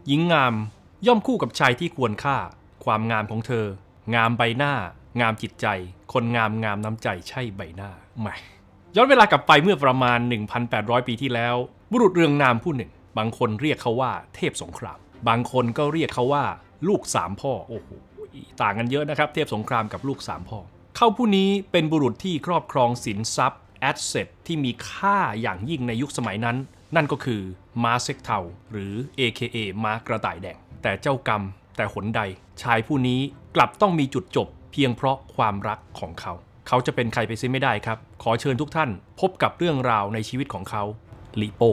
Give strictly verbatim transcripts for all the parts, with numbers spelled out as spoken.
หญิงงามย่อมคู่กับชายที่ควรค่าความงามของเธองามใบหน้างามจิตใจคนงามงามน้ำใจใช่ใบหน้าไหมย้อนเวลากลับไปเมื่อประมาณ หนึ่งพันแปดร้อย ปีที่แล้วบุรุษเรืองนามผู้หนึ่งบางคนเรียกเขาว่าเทพสงครามบางคนก็เรียกเขาว่าลูกสามพ่อโอ้โหต่างกันเยอะนะครับเทพสงครามกับลูกสามพ่อเขาผู้นี้เป็นบุรุษที่ครอบครองสินทรัพย์แอสเซทที่มีค่าอย่างยิ่งในยุคสมัยนั้นนั่นก็คือม้าเซ็กเทาหรือ เอ เค เอ ม้ากระต่ายแดงแต่เจ้ากรรมแต่หนใดชายผู้นี้กลับต้องมีจุดจบเพียงเพราะความรักของเขาเขาจะเป็นใครไปเสียไม่ได้ครับขอเชิญทุกท่านพบกับเรื่องราวในชีวิตของเขาลิโป้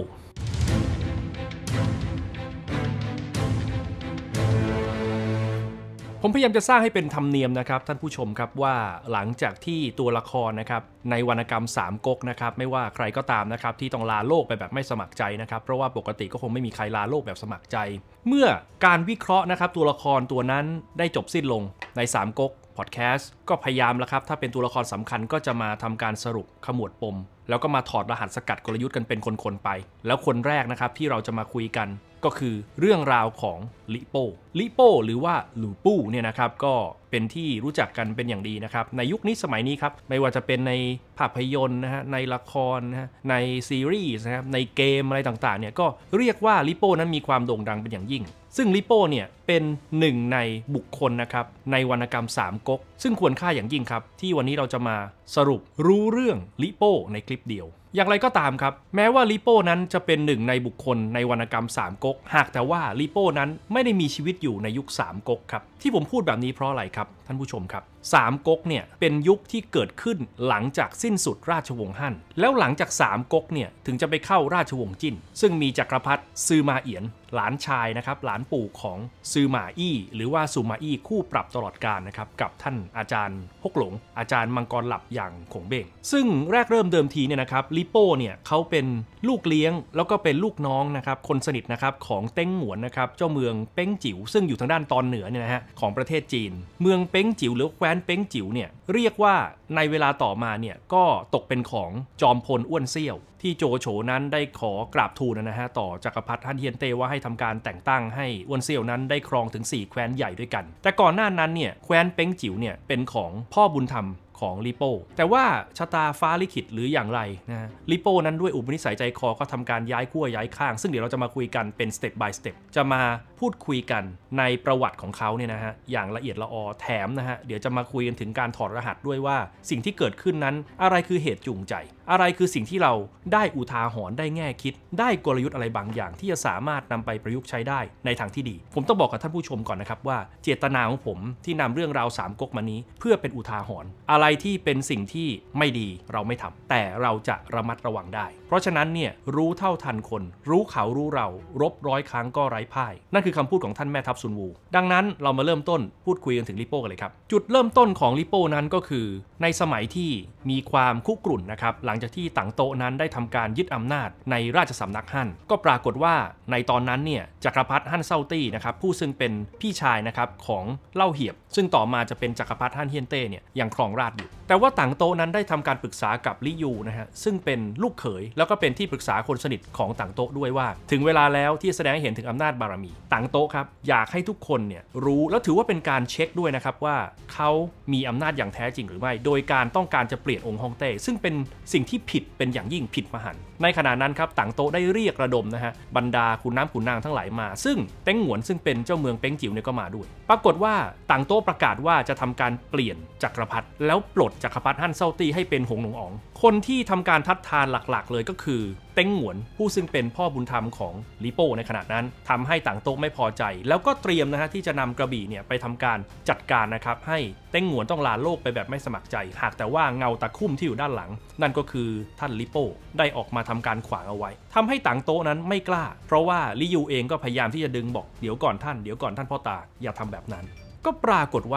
ผมพยายามจะสร้างให้เป็นธรรมเนียมนะครับท่านผู้ชมครับว่าหลังจากที่ตัวละครนะครับในวรรณกรรมสามก๊กนะครับไม่ว่าใครก็ตามนะครับที่ต้องลาโลกไปแบบไม่สมัครใจนะครับเพราะว่าปกติก็คงไม่มีใครลาโลกแบบสมัครใจเมื่อการวิเคราะห์นะครับตัวละครตัวนั้นได้จบสิ้นลงในสามก๊กพอดแคสต์ก็พยายามแล้วครับถ้าเป็นตัวละครสำคัญก็จะมาทำการสรุปขมวดปมแล้วก็มาถอดรหัสสกัดกลยุทธ์กันเป็นคนๆไปแล้วคนแรกนะครับที่เราจะมาคุยกันก็คือเรื่องราวของลิโป้ลิโป้หรือว่าหลูปู้เนี่ยนะครับก็เป็นที่รู้จักกันเป็นอย่างดีนะครับในยุคนี้สมัยนี้ครับไม่ว่าจะเป็นในภาพยนตร์นะฮะในละครนะฮะในซีรีส์นะครับในเกมอะไรต่างๆเนี่ยก็เรียกว่าลิโป้นั้นมีความโด่งดังเป็นอย่างยิ่งซึ่งลิโป้เนี่ยเป็นหนึ่งในบุคคลนะครับในวรรณกรรมสามก๊กซึ่งควรค่าอย่างยิ่งครับที่วันนี้เราจะมาสรุปรู้เรื่องลิโป้ในคลิปเดียวอย่างไรก็ตามครับแม้ว่าลิโป้นั้นจะเป็นหนึ่งในบุคคลในวรรณกรรมสามก๊กหากแต่ว่าลิโป้นั้นไม่ได้มีชีวิตอยู่ในยุคสามก๊กครับที่ผมพูดแบบนี้เพราะอะไรครับท่านผู้ชมครับสามก๊กเนี่ยเป็นยุคที่เกิดขึ้นหลังจากสิ้นสุดราชวงศ์ฮั่นแล้วหลังจากสามก๊กเนี่ยถึงจะไปเข้าราชวงศ์จิ้นซึ่งมีจักรพรรดิซือมาเอียนหลานชายนะครับหลานปู่ของซือหมาอี้หรือว่าซูมาอี้คู่ปรับตลอดกาลนะครับกับท่านอาจารย์ฮกหลงอาจารย์มังกรหลับอย่างขงเบ้งซึ่งแรกเริ่มเดิมทีเนี่ยนะครับลิโป้เนี่ยเขาเป็นลูกเลี้ยงแล้วก็เป็นลูกน้องนะครับคนสนิทนะครับของเต้งหงวนนะครับเจ้าเมืองเป้งจิ๋วซึ่งอยู่ทางด้านตอนเหนือเนี่ยนะฮะของประเทศจีนเมืองเป้งจิ๋วหรือแคว้นเป้งจิ๋วเนี่ยเรียกว่าในเวลาต่อมาเนี่ยก็ตกเป็นของจอมพลอ้วนเซี่ยวที่โจโฉนั้นได้ขอกราบทูลนะฮะต่อจักรพรรดิฮั่นเฮียนเต้ว่าให้ทำการแต่งตั้งให้อ้วนเซี่ยวนั้นได้ครองถึงสี่แคว้นใหญ่ด้วยกันแต่ก่อนหน้านั้นเนี่ยแคว้นเป้งจิ๋วเนี่ยเป็นของพ่อบุญธรรมของลิโป้แต่ว่าชะตาฟ้าลิขิตหรืออย่างไรนะฮะลิโป้นั้นด้วยอุปนิสัยใจคอก็ทำการย้ายขั้วย้ายข้างซึ่งเดี๋ยวเราจะมาคุยกันเป็นสเต็ป by สเต็ปจะมาพูดคุยกันในประวัติของเขาเนี่ยนะฮะอย่างละเอียดละออแถมนะฮะเดี๋ยวจะมาคุยกันถึงการถอดรหัสด้วยว่าสิ่งที่เกิดขึ้นนั้นอะไรคือเหตุจูงใจอะไรคือสิ่งที่เราได้อุทาหรณ์ได้แง่คิดได้กลยุทธ์อะไรบางอย่างที่จะสามารถนำไปประยุกต์ใช้ได้ในทางที่ดีผมต้องบอกกับท่านผู้ชมก่อนนะครับว่าเจตนาของผมที่นำเรื่องราวสามก๊กมานี้เพื่อเป็นอุทาหรณ์อะไรที่เป็นสิ่งที่ไม่ดีเราไม่ทำแต่เราจะระมัดระวังได้เพราะฉะนั้นเนี่ยรู้เท่าทันคนรู้เขารู้เรารบร้อยครั้งก็ไร้พ่ายนั่นคือคำพูดของท่านแม่ทัพซุนวูดังนั้นเรามาเริ่มต้นพูดคุยกันถึงลิโป้กันเลยครับจุดเริ่มต้นของลิโป้นั้นก็คือในสมัยที่มีความคุกรุ่นนะครับหลังจากที่ตั๋งโต๊ะนั้นได้ทำการยึดอำนาจในราชสำนักฮั่นก็ปรากฏว่าในตอนนั้นเนี่ยจักรพรรดิฮั่นเซาตี้นะครับผู้ซึ่งเป็นพี่ชายนะครับของเล่าเหียบซึ่งต่อมาจะเป็นจักรพรรดิฮั่นเฮียนเต้เนี่ยยังครองราชย์อยู่แต่ว่าตั๋งโต๊ะนั้นได้ทำการปรึกษากับลิยูนะฮะซึ่งเป็นลูกเขยแล้วก็เป็นที่ปรึกษาคนสนิทของตั๋งโต๊ะด้วยว่าถึงเวลาแล้วที่แสดงให้เห็นถึงอำนาจบารมีตั๋งโต๊ะครับอยากให้ทุกคนเนี่ยรู้แล้วถือว่าเป็นการเช็คด้วยนะครับว่าเขามีอำนาจอย่างแท้จริงหรือไม่โดยการต้องการจะเปลี่ยนองค์ฮ่องเต้ซึ่งเป็นสิ่งที่ผิดเป็นอย่างยิ่งผิดมหันต์ในขณะนั้นครับตั๋งโต๊ะได้เรียกระดมนะฮะบรรดาขุนน้ำขุนนางทั้งหลายมาซึ่งเต้งหงวนซึ่งเป็นเจ้าเมืองเป้งจิ๋วเนี่ยก็มาด้วยปรากฏว่าตั๋งโต๊ะประกาศว่าจะทำการเปลี่ยนจักรพรรดิแล้วปลดจักรพรรดิฮั่นเซาตี้ให้เป็นหงหนงอ๋องคนที่ทำการทัดทานหลักๆเลยก็คือเต้งหงวนผู้ซึ่งเป็นพ่อบุญธรรมของลิโป้ในขณะนั้นทำให้ตั๋งโต๊ะไม่พอใจแล้วก็เตรียมนะฮะที่จะนำกระบี่เนี่ยไปทำการจัดการนะครับให้เต้งหงวนต้องลาโลกไปแบบไม่สมัครใจหากแต่ว่าเงาตะคุ่มที่อยู่ด้านหลังนั่นก็คือท่านลิโป้ได้ออกมาทำการขวางเอาไว้ทำให้ตั๋งโต๊ะนั้นไม่กล้าเพราะว่าลิยูเองก็พยายามที่จะดึงบอกเดี๋ยวก่อนท่านเดี๋ยวก่อนท่านพ่อตาอย่าทำแบบนั้นก็ปรากฏว่าพ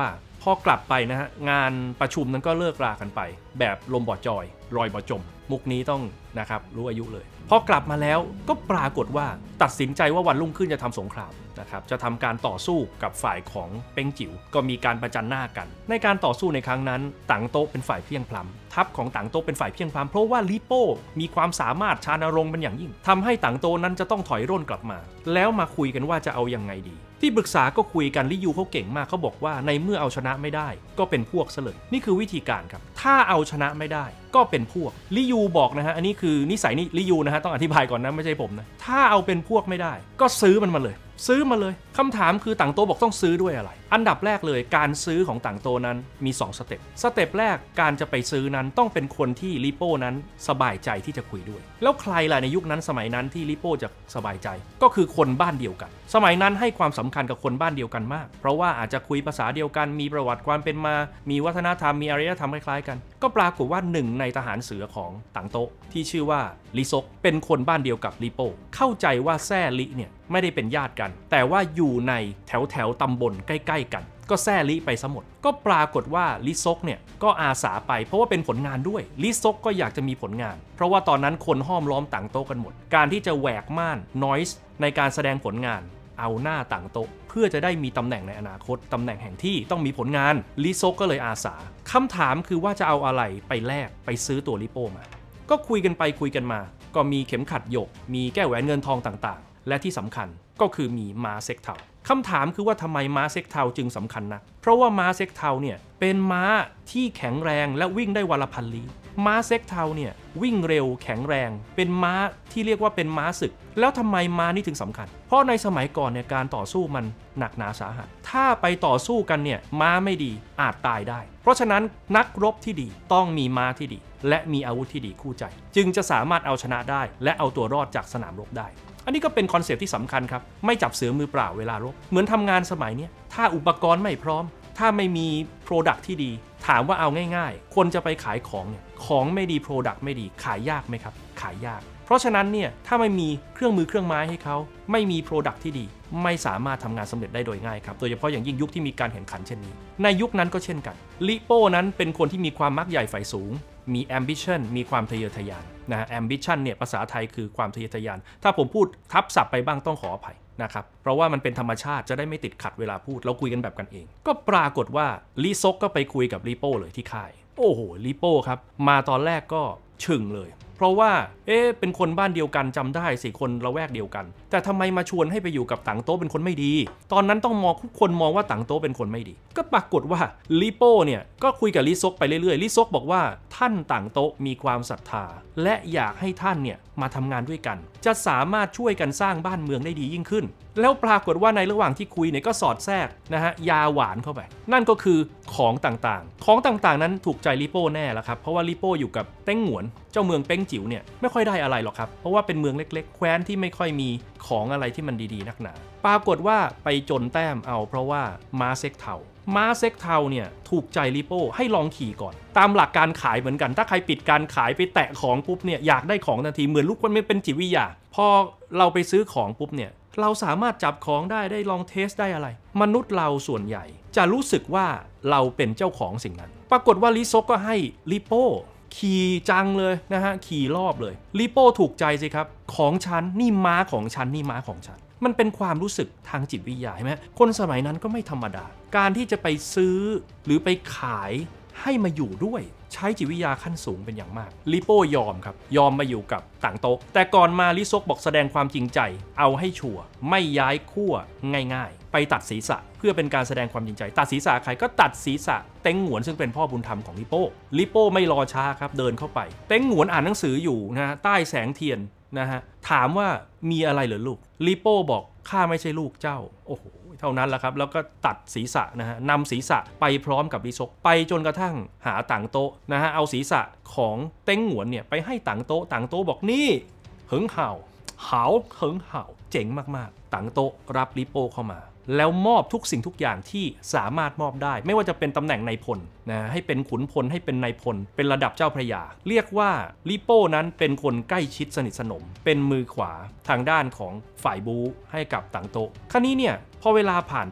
พอกลับไปนะฮะงานประชุมนั้นก็เลิกรากันไปแบบลมบ่อจอยรอยบ่อจมมุกนี้ต้องนะครับรู้อายุเลยพอกลับมาแล้วก็ปรากฏว่าตัดสินใจว่าวันรุ่งขึ้นจะทำสงครามนะครับจะทำการต่อสู้กับฝ่ายของเป้งจิ๋วก็มีการประจันหน้ากันในการต่อสู้ในครั้งนั้นตั๋งโต๊ะเป็นฝ่ายเพียงพล้ำทัพของตั๋งโต๊ะเป็นฝ่ายเพียงพล้ำเพราะว่าลิโป้มีความสามารถชาญรงค์เป็นอย่างยิ่งทำให้ตั๋งโต๊ะนั้นจะต้องถอยร่นกลับมาแล้วมาคุยกันว่าจะเอายังไงดีที่ปรึกษาก็คุยกันลิยูเขาเก่งมากเขาบอกว่าในเมื่อเอาชนะไม่ได้ก็เป็นพวกซะเลยนี่คือวิธีการครับถ้าเอาชนะไม่ได้ก็เป็นพวกลิยูบอกนะฮะอันนี้คือนิสัยนี่ลิยูนะฮะต้องอธิบายก่อนนะไม่ใช่ผมนะถ้าเอาเป็นพวกไม่ได้ก็ซื้อมันมาเลยซื้อมาเลยคำถามคือตั๋งโต๊ะบอกต้องซื้อด้วยอะไรอันดับแรกเลยการซื้อของตั๋งโต๊ะนั้นมีสองสเต็ปสเต็ปแรกการจะไปซื้อนั้นต้องเป็นคนที่ลิโป้นั้นสบายใจที่จะคุยด้วยแล้วใครล่ะในยุคนั้นสมัยนั้นที่ลิโป้จะสบายใจก็คือคนบ้านเดียวกันสมัยนั้นให้ความสำคัญกับคนบ้านเดียวกันมากเพราะว่าอาจจะคุยภาษาเดียวกันมีประวัติความเป็นมามีวัฒนธรรมมีอารยธรรมคล้ายๆกันก็ปรากฏว่าหนึ่งในทหารเสือของตั๋งโต๊ะที่ชื่อว่าลิซกเป็นคนบ้านเดียวกับลิโป้เข้าใจว่าแซ่ลิเนี่ยไม่ได้เป็นญาติกันแต่ว่าอยู่ในแถวแถวตำบลใกล้ๆกันก็แซ่ลิไปซะหมดก็ปรากฏว่าลิซกเนี่ยก็อาสาไปเพราะว่าเป็นผลงานด้วยลิซกก็อยากจะมีผลงานเพราะว่าตอนนั้นคนห้อมล้อมตั๋งโต๊ะกันหมดการที่จะแหวกม่าน noise ในการแสดงผลงานเอาหน้าตั๋งโต๊ะเพื่อจะได้มีตำแหน่งในอนาคตตำแหน่งแห่งที่ต้องมีผลงานลิซกก็เลยอาสาคำถามคือว่าจะเอาอะไรไปแลกไปซื้อตัวลิโป้มาก็คุยกันไปคุยกันมาก็มีเข็มขัดหยกมีแก้วแหวนเงินทองต่างๆและที่สำคัญก็คือมีม้าเซ็กเทาคำถามคือว่าทำไมม้าเซ็กเทาจึงสำคัญนะเพราะว่าม้าเซ็กเทาเนี่ยเป็นม้าที่แข็งแรงและวิ่งได้วันละพันลี้ม้าเซ็กเทาเนี่ยวิ่งเร็วแข็งแรงเป็นม้าที่เรียกว่าเป็นม้าศึกแล้วทำไมม้านี่ถึงสำคัญเพราะในสมัยก่อนเนี่ยการต่อสู้มันหนักหนาสาหัสถ้าไปต่อสู้กันเนี่ยม้าไม่ดีอาจตายได้เพราะฉะนั้นนักรบที่ดีต้องมีม้าที่ดีและมีอาวุธที่ดีคู่ใจจึงจะสามารถเอาชนะได้และเอาตัวรอดจากสนามรบได้อันนี้ก็เป็นคอนเซปต์ที่สำคัญครับไม่จับเสือมือเปล่าเวลารบเหมือนทำงานสมัยนี้ถ้าอุปกรณ์ไม่พร้อมถ้าไม่มี Product ที่ดีถามว่าเอาง่ายๆคนจะไปขายของเนี่ยของไม่ดี Product ไม่ดีขายยากไหมครับขายยากเพราะฉะนั้นเนี่ยถ้าไม่มีเครื่องมือเครื่องไม้ให้เขาไม่มี Product ที่ดีไม่สามารถทำงานสำเร็จได้โดยง่ายครับโดยเฉพาะอย่างยิ่งยุคที่มีการแข่งขันเช่นนี้ในยุคนั้นก็เช่นกันลิโป้นั้นเป็นคนที่มีความมักใหญ่ใฝ่สูงมี ambition มีความทะเยอทะยานนะ ambition เนี่ยภาษาไทยคือความทะเยอทะยานถ้าผมพูดทับศัพท์ไปบ้างต้องขออภัยนะครับเพราะว่ามันเป็นธรรมชาติจะได้ไม่ติดขัดเวลาพูดเราคุยกันแบบกันเองก็ปรากฏว่าลิซกก็ไปคุยกับลิโป้เลยที่ค่ายโอ้โหลิโป้ครับมาตอนแรกก็ชึ่งเลยเพราะว่าเอ๊ะเป็นคนบ้านเดียวกันจำได้สิคนละแวกเดียวกันแต่ทำไมมาชวนให้ไปอยู่กับตั๋งโต๊ะเป็นคนไม่ดีตอนนั้นต้องมองทุกคนมองว่าตั๋งโต๊ะเป็นคนไม่ดีก็ปรากฏว่าลิโป้เนี่ยก็คุยกับลิซกไปเรื่อยๆลิซกบอกว่าท่านตั๋งโต๊ะมีความศรัทธาและอยากให้ท่านเนี่ยมาทำงานด้วยกันจะสามารถช่วยกันสร้างบ้านเมืองได้ดียิ่งขึ้นแล้วปรากฏว่าในระหว่างที่คุยเนี่ยก็สอดแทรกนะฮะยาหวานเข้าไปนั่นก็คือของต่างๆของต่างๆนั้นถูกใจลิโป้แน่แล้วครับเพราะว่าลิโป้อยู่กับเต้งหงวนเจ้าเมืองเป้งจิ๋วเนี่ยไม่ค่อยได้อะไรหรอกครับเพราะว่าเป็นเมืองเล็กๆแคว้นที่ไม่ค่อยมีของอะไรที่มันดีๆนักหนาปรากฏว่าไปจนแต้มเอาเพราะว่าม้าเซ็กเทาม้าเซ็กเทาเนี่ยถูกใจลิโป้ให้ลองขี่ก่อนตามหลักการขายเหมือนกันถ้าใครปิดการขายไปแตะของปุ๊บเนี่ยอยากได้ของทันทีเหมือนลูกคนไม่เป็นจิตวิทยาพอเราไปซื้อของปุ๊บเนี่ยเราสามารถจับของได้ได้ลองเทสได้อะไรมนุษย์เราส่วนใหญ่จะรู้สึกว่าเราเป็นเจ้าของสิ่งนั้นปรากฏว่าลิซกก็ให้ลิโป้ขี่จังเลยนะฮะขี่รอบเลยลิโป้ถูกใจสิครับของฉันนี่ม้าของฉันนี่ม้าของฉันมันเป็นความรู้สึกทางจิตวิทยาใช่ไหมคนสมัยนั้นก็ไม่ธรรมดาการที่จะไปซื้อหรือไปขายให้มาอยู่ด้วยใช้จิตวิทยาขั้นสูงเป็นอย่างมากลิโป้ยอมครับยอมมาอยู่กับตั๋งโต๊ะแต่ก่อนมาลิซกบอกแสดงความจริงใจเอาให้ชัวร์ไม่ย้ายขั้วง่ายๆไปตัดศีรษะเพื่อเป็นการแสดงความจริงใจตัดศีรษะใครก็ตัดศีรษะเต็งหงวนซึ่งเป็นพ่อบุญธรรมของลิโป้ลิโป้ไม่รอช้าครับเดินเข้าไปเต็งหงวนอ่านหนังสืออยู่นะฮะใต้แสงเทียนนะฮะถามว่ามีอะไรเหรอลูกลิโป้บอกข้าไม่ใช่ลูกเจ้าโอ้โหเท่านั้นแหละครับแล้วก็ตัดศีรษะนะฮะนำศีรษะไปพร้อมกับลิซกไปจนกระทั่งหาตั๋งโต๊ะนะฮะเอาศีรษะของเต็งหงวนเนี่ยไปให้ตั๋งโต๊ะตั๋งโต๊ะบอกนี่เหิงเห่าเหาเหิงเห่าเจ๋งมากๆตั๋งโต๊ะรับลิโป้เข้ามาแล้วมอบทุกสิ่งทุกอย่างที่สามารถมอบได้ไม่ว่าจะเป็นตำแหน่งนายพลนะให้เป็นขุนพลให้เป็นนายพลเป็นระดับเจ้าพระยาเรียกว่าลิโป้นั้นเป็นคนใกล้ชิดสนิทสนมเป็นมือขวาทางด้านของฝ่ายบูให้กับตั๋งโต๊ะคราวนี้เนี่ยพอเวลาผ่านไป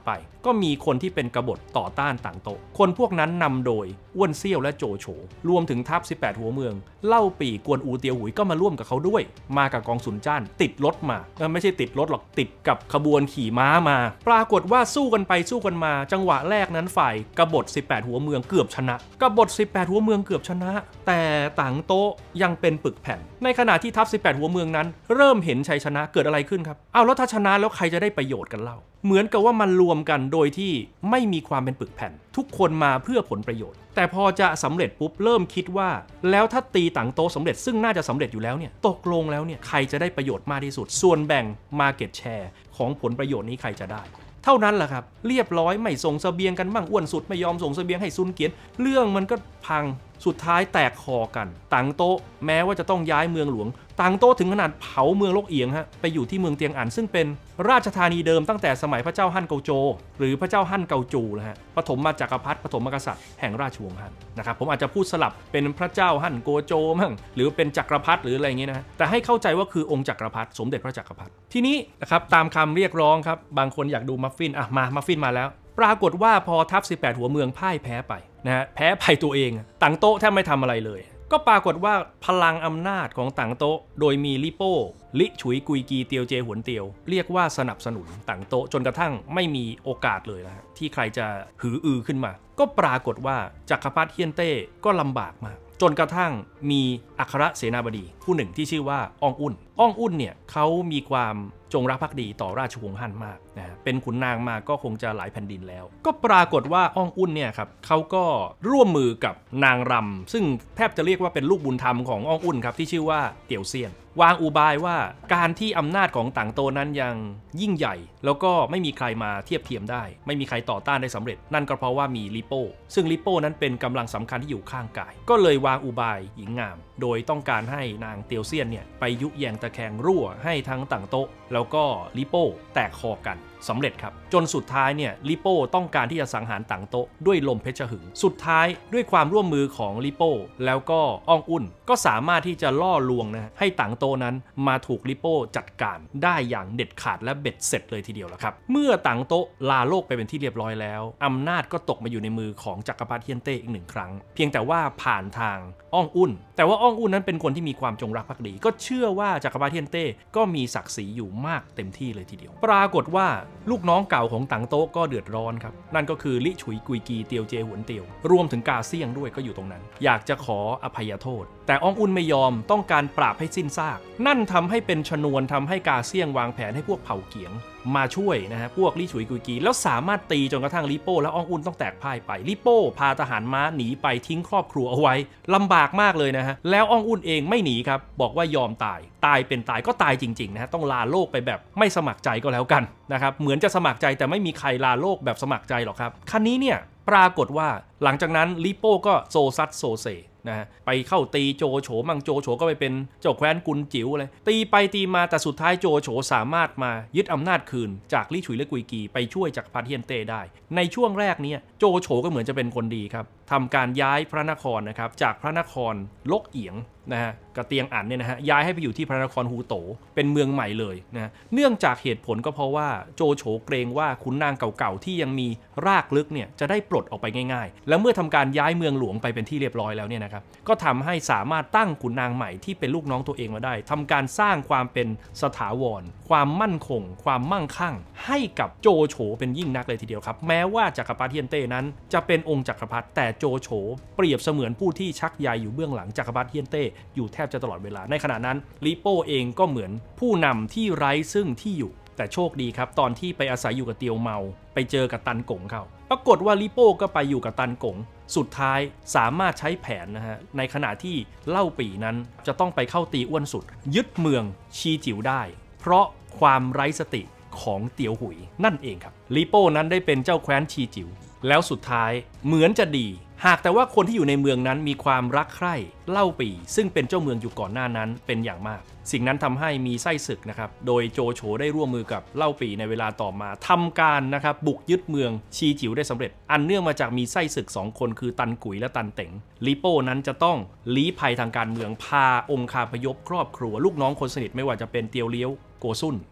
ก็มีคนที่เป็นกบฏต่อต้านต่างโต๊ะคนพวกนั้นนำโดยอ้วนเซี่ยวและโจโฉรวมถึงทัพสิบแปดหัวเมืองเล่าปี่กวนอูเตียวหุยก็มาร่วมกับเขาด้วยมากับกองสุนจ้านติดรถมาเออไม่ใช่ติดรถหรอกติดกับขบวนขี่ม้ามาปรากฏว่าสู้กันไปสู้กันมาจังหวะแรกนั้นฝ่ายกบฏสิบแปดหัวเมืองเกือบชนะกบฏสิบแปดหัวเมืองเกือบชนะแต่ต่างโต๊ะยังเป็นปึกแผ่นในขณะที่ทัพสิบแปดหัวเมืองนั้นเริ่มเห็นชัยชนะเกิดอะไรขึ้นครับเอาแล้วถ้าชนะแล้วใครจะได้ประโยชน์กันเล่าเหมือนกับว่ามันรวมกันโดยที่ไม่มีความเป็นปึกแผ่นทุกคนมาเพื่อผลประโยชน์แต่พอจะสำเร็จปุ๊บเริ่มคิดว่าแล้วถ้าตีต่างโต๊ะสำเร็จซึ่งน่าจะสำเร็จอยู่แล้วเนี่ยตกลงแล้วเนี่ยใครจะได้ประโยชน์มากที่สุดส่วนแบ่ง Market Share ของผลประโยชน์นี้ใครจะได้เท่านั้นแหละครับเรียบร้อยไม่ส่งเสบียงกันมั่งอ้วนสุดไม่ยอมส่งเสบียงให้ซุนเกียนเรื่องมันก็พังสุดท้ายแตกคอกันต่างโต๊ะแม้ว่าจะต้องย้ายเมืองหลวงต่างโต๊ะถึงขนาดเผาเมืองลกเอียงฮะไปอยู่ที่เมืองเตียงอันซึ่งเป็นราชธานีเดิมตั้งแต่สมัยพระเจ้าฮั่นเกาโจหรือพระเจ้าฮั่นเกาจูนะฮะปฐมมาจักรพรรดิปฐมกษัตริย์แห่งราชวงศ์ฮั่นนะครับผมอาจจะพูดสลับเป็นพระเจ้าฮั่นโกโจมั่งหรือเป็นจักรพรรดิหรืออะไรอย่างเงี้ยนะฮะแต่ให้เข้าใจว่าคือองค์จักรพรรดิสมเด็จพระจักรพรรดิทีนี้นะครับตามคำเรียกร้องครับบางคนอยากดูมัฟฟินอ่ะมามัฟฟินมาแล้วปรากฏว่าพอทัพสิบแปดหัวเมืองพ่ายแพ้ไปนะฮะแพ้ภัยตัวเองต่างโต๊ะแทบไม่ทำอะไรเลยก็ปรากฏว่าพลังอำนาจของต่างโต๊ะโดยมีลิโป้ลิฉุยกุยกีเตียวเจหวนเตียวเรียกว่าสนับสนุนต่างโต๊ะจนกระทั่งไม่มีโอกาสเลยนะที่ใครจะหืออือขึ้นมาก็ปรากฏว่าจักรพรรดิเฮียนเต้ก็ลำบากมากจนกระทั่งมีอัครเสนาบดีผู้หนึ่งที่ชื่อว่าอองอุ่นอองอุ่นเนี่ยเขามีความจงรักภักดีต่อราชวงศ์ฮั่นมากนะเป็นขุนนางมาก็คงจะหลายแผ่นดินแล้วก็ปรากฏว่าอองอุ่นเนี่ยครับเขาก็ร่วมมือกับนางรำซึ่งแทบจะเรียกว่าเป็นลูกบุญธรรมของอองอุ่นครับที่ชื่อว่าเตี่ยวเซียนวางอุบายว่าการที่อำนาจของต่างโตนั้นยังยิ่งใหญ่แล้วก็ไม่มีใครมาเทียบเทียมได้ไม่มีใครต่อต้านได้สำเร็จนั่นก็เพราะว่ามีลิโป้ซึ่งลิโป้นั้นเป็นกำลังสำคัญที่อยู่ข้างกายก็เลยวางอุบายหญิงงามโดยต้องการให้นางเตียวเซียนเนี่ยไปยุแยงตะแคงรั่วให้ทั้งต่างโตแล้วก็ลิโป้แตกคอกันสำเร็จครับจนสุดท้ายเนี่ยลิโป้ต้องการที่จะสังหารต่างโต๊ะด้วยลมเพชรหึงสุดท้ายด้วยความร่วมมือของลิโป้แล้วก็อองอุ่นก็สามารถที่จะล่อลวงนะให้ต่างโต๊ะนั้นมาถูกลิโป้จัดการได้อย่างเด็ดขาดและเบ็ดเสร็จเลยทีเดียวละครับเมื่อต่างโต๊ะลาโลกไปเป็นที่เรียบร้อยแล้วอำนาจก็ตกมาอยู่ในมือของจักรพรรดิเฮียนเต้อีกหนึ่งครั้งเพียงแต่ว่าผ่านทางอองอุ่นแต่ว่าอองอุ่นนั้นเป็นคนที่มีความจงรักภักดีก็เชื่อว่าจักรพรรดิเฮียนเต้ก็มีศักดิ์ศรีอยู่มากเต็มที่เลยทีเดียวปรากฏว่าลูกน้องเก่าของต่างโต๊ะก็เดือดร้อนครับนั่นก็คือลิฉุยกุยกีเตียวเจหวนเตียวรวมถึงกาเซียงด้วยก็อยู่ตรงนั้นอยากจะขออภัยโทษแต่อองอุ่นไม่ยอมต้องการปราบให้สิ้นซากนั่นทำให้เป็นชนวนทำให้กาเซียงวางแผนให้พวกเผ่าเกียงมาช่วยนะฮะพวกลี่ฉุยกุยกีแล้วสามารถตีจนกระทั่งลิโป้และอองอุ่นต้องแตกพ่ายไปลิโป้พาทหารม้าหนีไปทิ้งครอบครัวเอาไว้ลำบากมากเลยนะฮะแล้วอองอุ่นเองไม่หนีครับบอกว่ายอมตายตายเป็นตายก็ตายจริงๆนะฮะต้องลาโลกไปแบบไม่สมัครใจก็แล้วกันนะครับเหมือนจะสมัครใจแต่ไม่มีใครลาโลกแบบสมัครใจหรอกครับครั้นี้เนี่ยปรากฏว่าหลังจากนั้นลิโป้ก็โซซัดโซเซนะฮะไปเข้าตีโจโฉมังโจโฉก็ไปเป็นเจ้าแคว้นกุนจิ๋วเลยตีไปตีมาแต่สุดท้ายโจโฉสามารถมายึดอำนาจคืนจากลี่ฉุยและกุยกีไปช่วยจักรพรรดิเฮียนเต้ได้ในช่วงแรกนี้โจโฉก็เหมือนจะเป็นคนดีครับทำการย้ายพระนครนะครับจากพระนครลกเอียงนะฮะกระเตียงอันเนี่ยนะฮะย้ายให้ไปอยู่ที่พระนครฮูโตเป็นเมืองใหม่เลยนะเนื่องจากเหตุผลก็เพราะว่าโจโฉเกรงว่าขุนนางเก่าๆที่ยังมีรากลึกเนี่ยจะได้ปลดออกไปง่ายๆแล้วเมื่อทำการย้ายเมืองหลวงไปเป็นที่เรียบร้อยแล้วเนี่ยนะครับก็ทำให้สามารถตั้งขุนนางใหม่ที่เป็นลูกน้องตัวเองมาได้ทำการสร้างความเป็นสถาวรความมั่นคงความมั่งคั่งให้กับโจโฉเป็นยิ่งนักเลยทีเดียวครับแม้ว่าจักรพรรดิเฮียนเต้นั้นจะเป็นองค์จักรพรรดิแต่โจโฉเปรียบเสมือนผู้ที่ชักใยอยู่เบื้องหลังจักรพรรดิเฮียนเต้อยู่แทบจะตลอดเวลาในขณะนั้นลิโป้เองก็เหมือนผู้นำที่ไร้ซึ่งที่อยู่แต่โชคดีครับตอนที่ไปอาศัยอยู่กับเตียวเมาไปเจอกับตันกงเขาปรากฏว่าลิโป้ก็ไปอยู่กับตันกงสุดท้ายสามารถใช้แผนนะฮะในขณะที่เล่าปี่นั้นจะต้องไปเข้าตีอ้วนสุดยึดเมืองชีจิ๋วได้เพราะความไร้สติของเตียวหุยนั่นเองครับลิโป้นั้นได้เป็นเจ้าแคว้นชีจิ๋วแล้วสุดท้ายเหมือนจะดีหากแต่ว่าคนที่อยู่ในเมืองนั้นมีความรักใคร่เล่าปี่ซึ่งเป็นเจ้าเมืองอยู่ก่อนหน้านั้นเป็นอย่างมากสิ่งนั้นทำให้มีไส้ศึกนะครับโดยโจโฉได้ร่วมมือกับเล่าปี่ในเวลาต่อมาทำการนะครับบุกยึดเมืองชีจิ๋วได้สำเร็จอันเนื่องมาจากมีไส้ศึกสองคนคือตันกุ๋ยและตันเต๋งลิโป้นั้นจะต้องลี้ภัยทางการเมืองพาองคาพยพครอบครัวลูกน้องคนสนิทไม่ว่าจะเป็นเตียวเลี้ยวโกซุน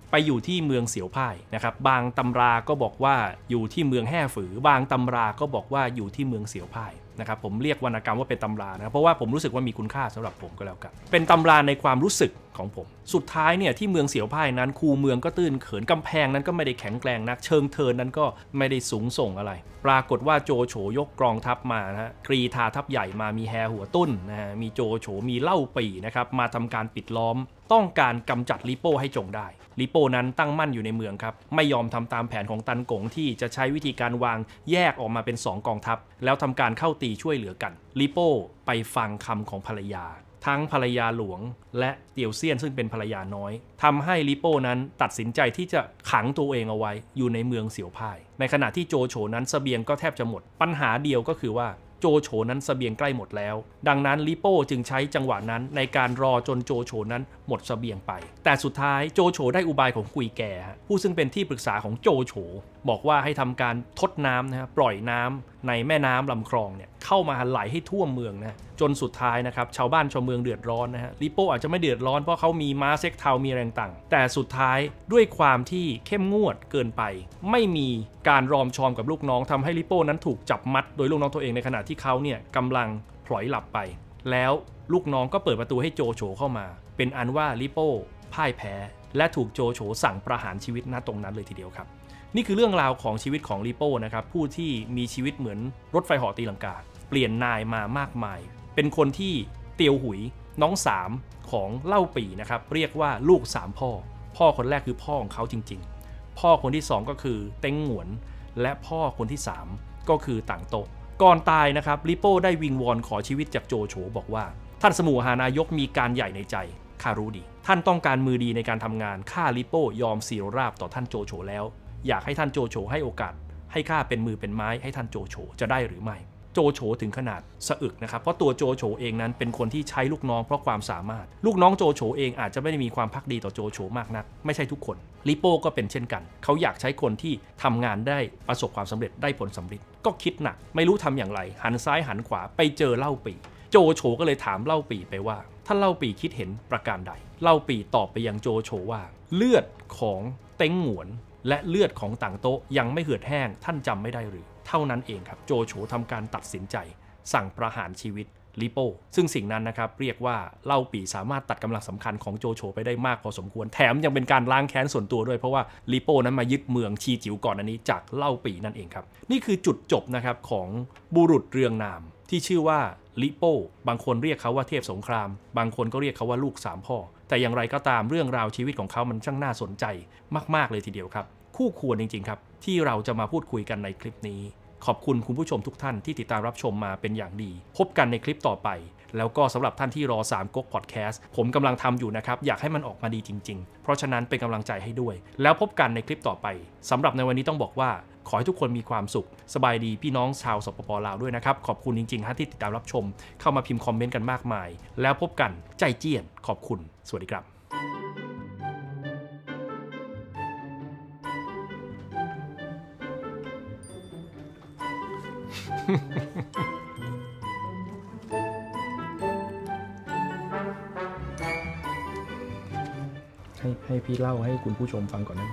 ไปอยู่ที่เมืองเสียวพ่ายนะครับบางตำราก็บอกว่าอยู่ที่เมืองแห่ฝือบางตำราก็บอกว่าอยู่ที่เมืองเสียวพ่ายนะครับผมเรียกวรรณกรรมว่าเป็นตำรานะเพราะว่าผมรู้สึกว่ามีคุณค่าสำหรับผมก็แล้วกันเป็นตำราในความรู้สึกของผมสุดท้ายเนี่ยที่เมืองเสียวพ่ายนั้นคูเมืองก็ตื้นเขินกำแพงนั้นก็ไม่ได้แข็งแกร่งนักเชิงเทินนั้นก็ไม่ได้สูงส่งอะไรปรากฏว่าโจโฉยกกองทัพมานะฮะกรีธาทัพใหญ่มามีแฮหัวตุ้นนะฮะมีโจโฉมีเล่าปี่นะครับมาทำการปิดล้อมต้องการกำจัดลิโป้ให้จงได้ลิโป้นั้นตั้งมั่นอยู่ในเมืองครับไม่ยอมทำตามแผนของตันกงที่จะใช้วิธีการวางแยกออกมาเป็นสองกองทัพแล้วทำการเข้าตีช่วยเหลือกันลิโป้ไปฟังคำของภรรยาทั้งภรรยาหลวงและเตียวเซียนซึ่งเป็นภรรยาน้อยทำให้ลิโป้นั้นตัดสินใจที่จะขังตัวเองเอาไว้อยู่ในเมืองเสียวพ่ายในขณะที่โจโฉนั้นเสบียงก็แทบจะหมดปัญหาเดียวก็คือว่าโจโฉนั้นเสบียงใกล้หมดแล้วดังนั้นลิโป้จึงใช้จังหวะนั้นในการรอจนโจโฉนั้นหมดเสบียงไปแต่สุดท้ายโจโฉได้อุบายของกุยแก่ผู้ซึ่งเป็นที่ปรึกษาของโจโฉบอกว่าให้ทำการทดน้ำนะปล่อยน้ำในแม่น้ำลำคลองเนี่ยเข้ามาไหลให้ท่วมเมืองนะจนสุดท้ายนะครับชาวบ้านชาวเมืองเดือดร้อนนะฮะลิโป้อาจจะไม่เดือดร้อนเพราะเขามีม้าเซ็กเทามีแรงต่างแต่สุดท้ายด้วยความที่เข้มงวดเกินไปไม่มีการรอมชอมกับลูกน้องทำให้ลิโป้นั้นถูกจับมัดโดยลูกน้องตัวเองในขณะที่เขาเนี่ยกำลังพลอยหลับไปแล้วลูกน้องก็เปิดประตูให้โจโฉเข้ามาเป็นอันว่าลิโป้พ่ายแพ้และถูกโจโฉสั่งประหารชีวิตณตรงนั้นเลยทีเดียวครับนี่คือเรื่องราวของชีวิตของลิโป้นะครับผู้ที่มีชีวิตเหมือนรถไฟเหาะตีลังกาเปลี่ยนนายมามากมายเป็นคนที่เตียวหุยน้องสามของเล่าปี่นะครับเรียกว่าลูกสามพ่อพ่อคนแรกคือพ่อของเขาจริงๆพ่อคนที่สองก็คือเต็งหงวนและพ่อคนที่สามก็คือต่างโตก่อนตายนะครับลิโป้ได้วิงวอนขอชีวิตจากโจโฉบอกว่าท่านสมุหานายกมีการใหญ่ในใจข้ารู้ดีท่านต้องการมือดีในการทำงานข้าลิโป้ยอมเสียราบต่อท่านโจโฉแล้วอยากให้ท่านโจโฉให้โอกาสให้ข้าเป็นมือเป็นไม้ให้ท่านโจโฉจะได้หรือไม่โจโฉถึงขนาดสะอึกนะครับเพราะตัวโจโฉเองนั้นเป็นคนที่ใช้ลูกน้องเพราะความสามารถลูกน้องโจโฉเองอาจจะไม่ได้มีความภักดีต่อโจโฉมากนักไม่ใช่ทุกคนลิโป้ก็เป็นเช่นกันเขาอยากใช้คนที่ทำงานได้ประสบความสำเร็จได้ผลสำเร็จก็คิดหนักไม่รู้ทำอย่างไรหันซ้ายหันขวาไปเจอเล่าปี่โจโฉก็เลยถามเล่าปี่ไปว่าท่านเล่าปี่คิดเห็นประการใดเล่าปี่ตอบไปยังโจโฉว่าเลือดของเต็งหงวนและเลือดของต่างโต๊ะยังไม่เหือดแห้งท่านจำไม่ได้หรือเท่านั้นเองครับโจโฉทำการตัดสินใจสั่งประหารชีวิตลิโป้ซึ่งสิ่งนั้นนะครับเรียกว่าเล่าปี่สามารถตัดกำลังสำคัญของโจโฉไปได้มากพอสมควรแถมยังเป็นการล้างแค้นส่วนตัวด้วยเพราะว่าลิโป้นั้นมายึดเมืองชีจิ๋วก่อนอันนี้จากเล่าปี่นั่นเองครับนี่คือจุดจบนะครับของบุรุษเรืองนามที่ชื่อว่าลิโป้บางคนเรียกเขาว่าเทพสงครามบางคนก็เรียกเขาว่าลูกสามพ่อแต่อย่างไรก็ตามเรื่องราวชีวิตของเขามันช่างน่าสนใจมากๆเลยทีเดียวครับคู่ควรจริงๆครับที่เราจะมาพูดคุยกันในคลิปนี้ขอบคุณคุณผู้ชมทุกท่านที่ติดตามรับชมมาเป็นอย่างดีพบกันในคลิปต่อไปแล้วก็สำหรับท่านที่รอสามก๊กพอดแคสต์ผมกำลังทำอยู่นะครับอยากให้มันออกมาดีจริงๆเพราะฉะนั้นเป็นกำลังใจให้ด้วยแล้วพบกันในคลิปต่อไปสำหรับในวันนี้ต้องบอกว่าขอให้ทุกคนมีความสุขสบายดีพี่น้องชาวสปป.ลาวด้วยนะครับขอบคุณจริงๆฮะที่ติดตามรับชมเข้ามาพิมพ์คอมเมนต์กันมากมายแล้วพบกันใจเจี้ยนขอบคุณสวัสดีครับให้ให้พี่เล่าให้คุณผู้ชมฟังก่อนได้ไหม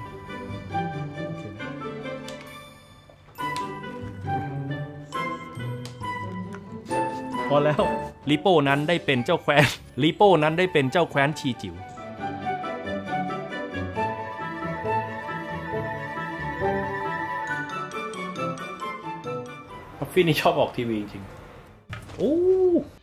พอแล้วลิโป้นั้นได้เป็นเจ้าแคว้นลิโป้นั้นได้เป็นเจ้าแคว้นชีจิ๋วพัฟฟี่นี่ชอบออกทีวีจริงโอ้